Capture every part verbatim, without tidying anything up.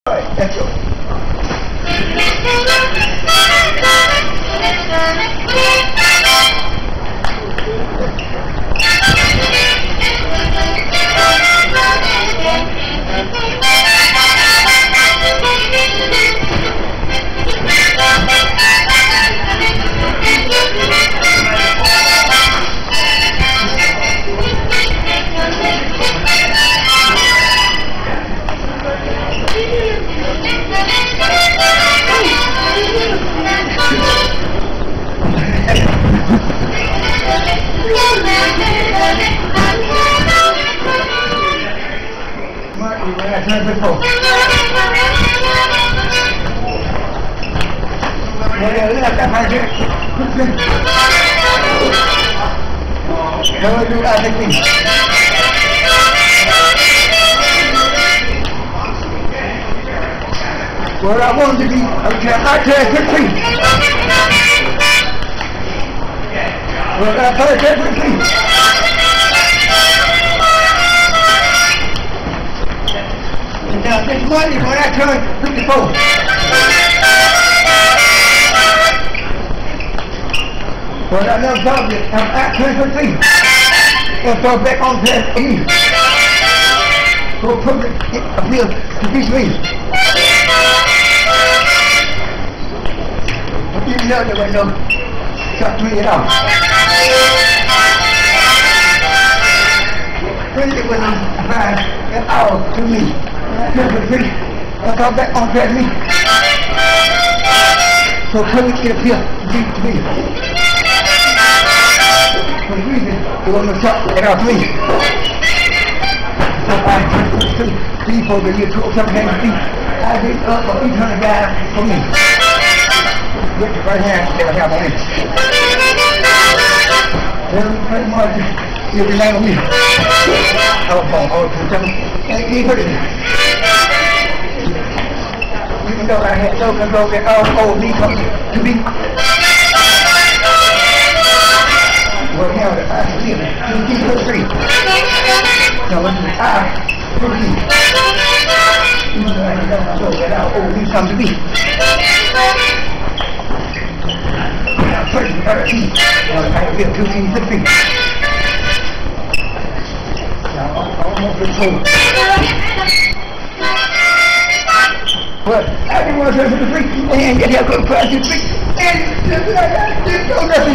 Alright, let's go. Turn before. Yeah, yeah, look at that right here. Come on, do that thing. Where I wanted to be, okay, I turn quickly. Where I turn quickly. Now, this morning when I turned fifty-four. When I left Dublin, I'm at twenty-three. And so back on to E. So public appeal to teach me. But you know that I know, shut me out. When it was an hour to me. I got back on track me. So public appeal to teach me. For the reason they want to shut it out to me. So I took two people that you took some kind of thing. I did up for eight hundred guys for me. With the right hand, they would have on it. Then pretty much you rely on me. I was born all to them. And he heard it. Even though I had no control that all old me come to be. Well, now that I live in two three. Now, when I believe, even though I don't know that our old me come to be. First, thirteen. Now, I live two three. Now, almost the total. But I didn't want to turn to the street and get help go across the street and I didn't know nothing.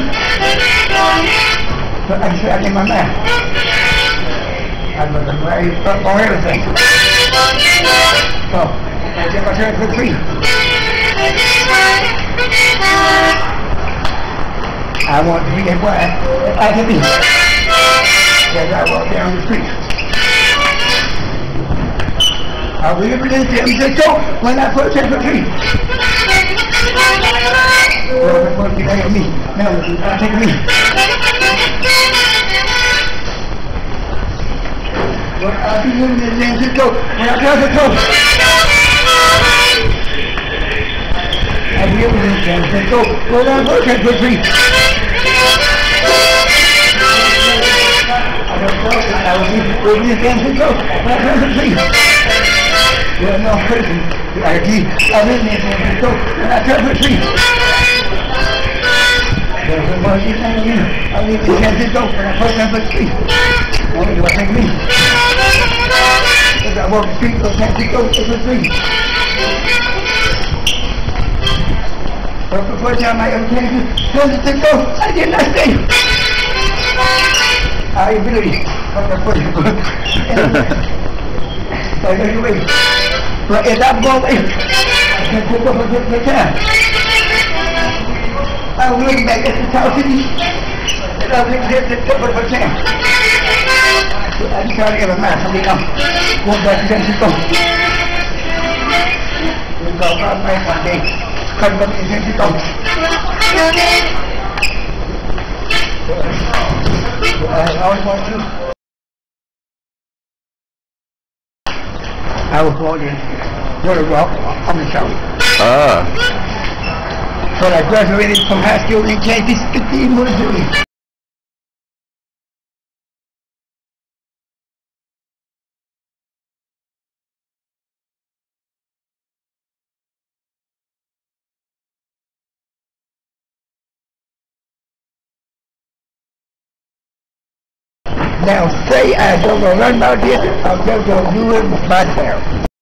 But I said I in my mind. I was very up on everything. So I said I turned to the street. I want to be as wide as I can be. As I walk down the street. I will never did them to go when I put it in the tree. Well, that's what they take me. No, I take me. But I'll be living in the go when I tell the go. I'll be living in the go when I put it in the tree. I don't know if I will be living in the go when I tell the tree. Well, no person, I agree. I live in the so when I tell the tree. There's a bunch of things in I live in San Francisco when I first time the tree. Only do I think me. As I walk the street of San Francisco, it's a tree. But the first time I ever came to San Francisco, I did not stay. I really, but the first so anyway, but as I'm going, I can pick up a different time. I'm looking back at the South City, and I'm looking at the top of a time. So I just try to get a map from the um, going back to San Francisco. Because I'm right one day, coming back to San Francisco. So I always want to. I was born in Water Rock, on the south. Ah. So I graduated from high school in Kansas City, Missouri. Now say I don't know nothing about this, I'm just gonna do it myself.